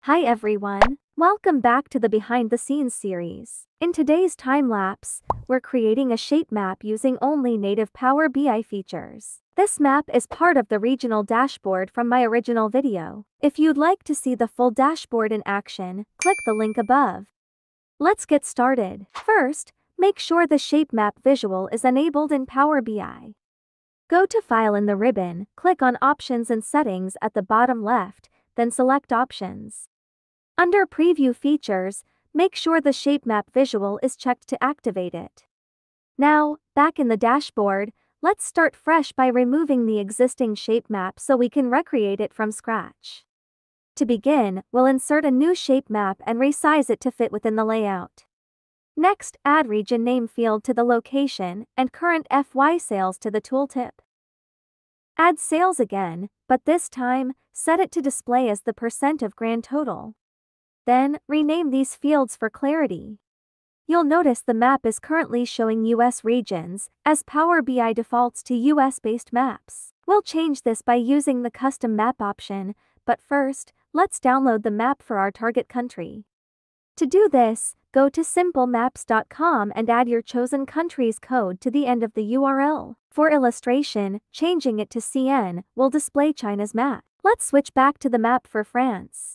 Hi everyone, welcome back to the Behind the Scenes series. In today's time-lapse, we're creating a shape map using only native Power BI features. This map is part of the regional dashboard from my original video. If you'd like to see the full dashboard in action, click the link above. Let's get started. First, make sure the shape map visual is enabled in Power BI. Go to File in the ribbon, click on Options and Settings at the bottom left, then select Options. Under Preview Features, make sure the shape map visual is checked to activate it. Now, back in the dashboard, let's start fresh by removing the existing shape map so we can recreate it from scratch. To begin, we'll insert a new shape map and resize it to fit within the layout. Next, add region name field to the location and current FY sales to the tooltip. Add sales again, but this time, set it to display as the % of grand total. Then, rename these fields for clarity. You'll notice the map is currently showing US regions, as Power BI defaults to US-based maps. We'll change this by using the Custom Map option, but first, let's download the map for our target country. To do this, go to simplemaps.com and add your chosen country's code to the end of the URL. For illustration, changing it to CN will display China's map. Let's switch back to the map for France.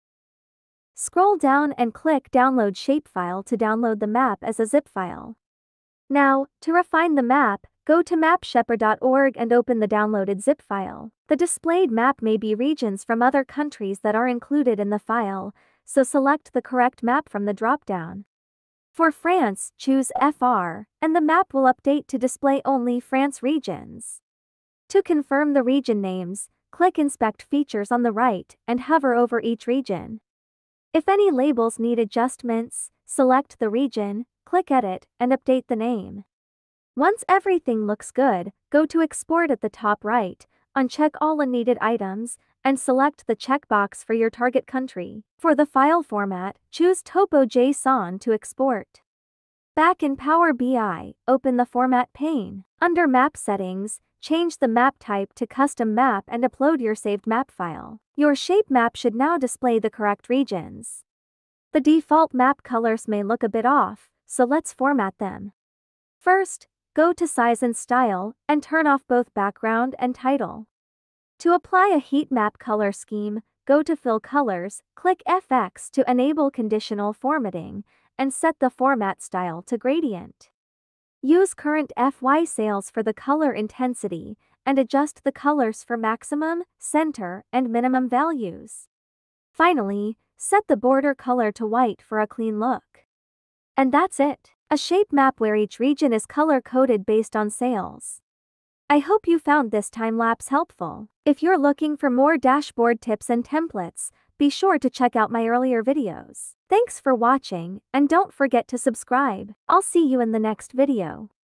Scroll down and click Download Shapefile to download the map as a zip file. Now, to refine the map, go to mapshepper.org and open the downloaded zip file. The displayed map may be regions from other countries that are included in the file, so select the correct map from the drop-down. For France, choose FR, and the map will update to display only France regions. To confirm the region names, click Inspect Features on the right and hover over each region. If any labels need adjustments, select the region, click Edit, and update the name. Once everything looks good, go to Export at the top right, uncheck all unneeded items, and select the checkbox for your target country. For the file format, choose Topo.json to export. Back in Power BI, open the Format pane. Under Map Settings, change the map type to Custom Map and upload your saved map file. Your shape map should now display the correct regions. The default map colors may look a bit off, so let's format them. First, go to Size and Style, and turn off both background and title. To apply a heat map color scheme, go to Fill Colors, click FX to enable conditional formatting, and set the format style to gradient. Use current FY sales for the color intensity, and adjust the colors for maximum, center, and minimum values. Finally, set the border color to white for a clean look. And that's it, a shape map where each region is color-coded based on sales. I hope you found this time-lapse helpful. If you're looking for more dashboard tips and templates, be sure to check out my earlier videos. Thanks for watching, and don't forget to subscribe. I'll see you in the next video.